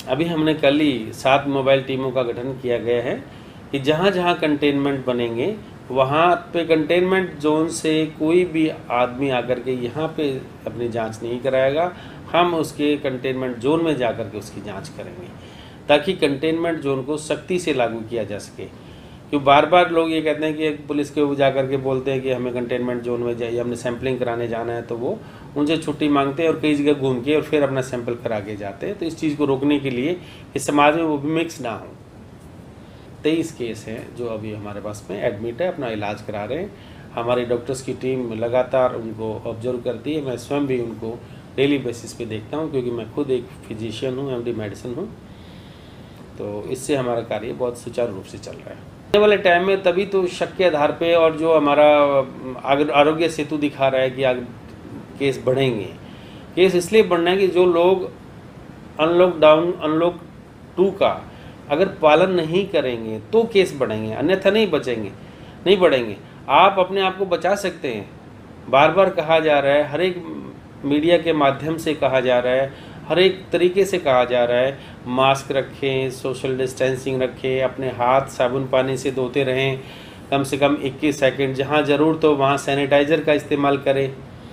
अभी हमने कल ही 7 मोबाइल टीमों का गठन किया गया है कि जहाँ जहाँ कंटेनमेंट बनेंगे वहाँ पे कंटेनमेंट जोन से कोई भी आदमी आकर के यहाँ पे अपनी जांच नहीं कराएगा। हम उसके कंटेनमेंट जोन में जाकर के उसकी जांच करेंगे ताकि कंटेनमेंट जोन को सख्ती से लागू किया जा सके। क्यों बार बार लोग ये कहते हैं कि पुलिस के जा कर के बोलते हैं कि हमें कंटेनमेंट जोन में जाइए, हमने सैंपलिंग कराने जाना है, तो वो उनसे छुट्टी मांगते हैं और कई जगह घूम के और फिर अपना सैंपल करा के जाते हैं। तो इस चीज़ को रोकने के लिए इस समाज में वो भी मिक्स ना हो। 23 केस हैं जो अभी हमारे पास में एडमिट है, अपना इलाज करा रहे हैं। हमारी डॉक्टर्स की टीम लगातार उनको ऑब्जर्व करती है। मैं स्वयं भी उनको डेली बेसिस पे देखता हूँ क्योंकि मैं खुद एक फिजिशियन हूँ, MD मेडिसिन हूँ। तो इससे हमारा कार्य बहुत सुचारू रूप से चल रहा है। आने वाले टाइम में तभी तो शक के आधार पे और जो हमारा आरोग्य सेतु दिखा रहा है कि आगे केस बढ़ेंगे। केस इसलिए बढ़ना है कि जो लोग अनलॉक 2 का अगर पालन नहीं करेंगे तो केस बढ़ेंगे, अन्यथा नहीं बढ़ेंगे। आप अपने आप को बचा सकते हैं। बार बार कहा जा रहा है, हर एक मीडिया के माध्यम से कहा जा रहा है, हर एक तरीके से कहा जा रहा है, मास्क रखें, सोशल डिस्टेंसिंग रखें, अपने हाथ साबुन पानी से धोते रहें, कम से कम 21 सेकंड, जहाँ ज़रूर तो वहाँ सैनिटाइज़र का इस्तेमाल करें।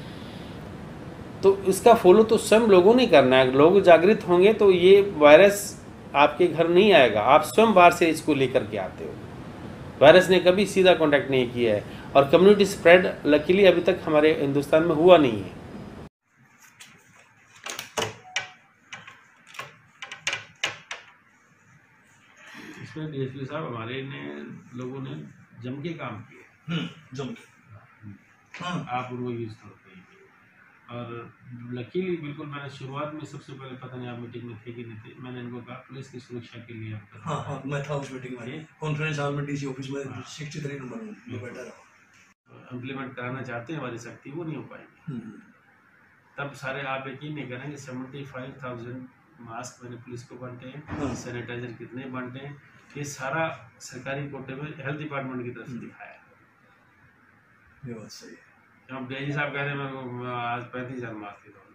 तो इसका फॉलो तो स्वयं लोगों ने करना है। लोग जागृत होंगे तो ये वायरस आपके घर नहीं आएगा। आप स्वयं बाहर से इसको लेकर के आते हो। वायरस ने कभी सीधा कांटेक्ट नहीं किया है और कम्युनिटी स्प्रेड लकीली अभी तक हमारे हिंदुस्तान में हुआ नहीं है। इसमें DSP साहब हमारे लोगों ने जम के काम किया। जम के आप उनको यूज करते हैं और लकीली बिल्कुल मैंने शुरुआत में सबसे पहले, पता नहीं आप मीटिंग में थे कि नहीं थे, मैंने इनको कहा पुलिस की सुरक्षा के लिए आप हाँ मैं था उस मीटिंग में, कॉन्फ्रेंस हॉल में DC ऑफिस में 63 नंबर में बैठा रहा। इम्प्लीमेंट कराना चाहते हैं, हमारी शक्ति वो नहीं हो पाएगी। तब सारे आप यकीन नहीं करेंगे 75,000 मास्क मैंने पुलिस को बांटे हैं, सैनिटाइजर कितने बांटे हैं, ये सारा सरकारी कोटे में हेल्थ डिपार्टमेंट की तरफ से दिखाया है। ये बात सही है। अब DIG साहब कह रहे हैं मैं आज 35,000 मास्क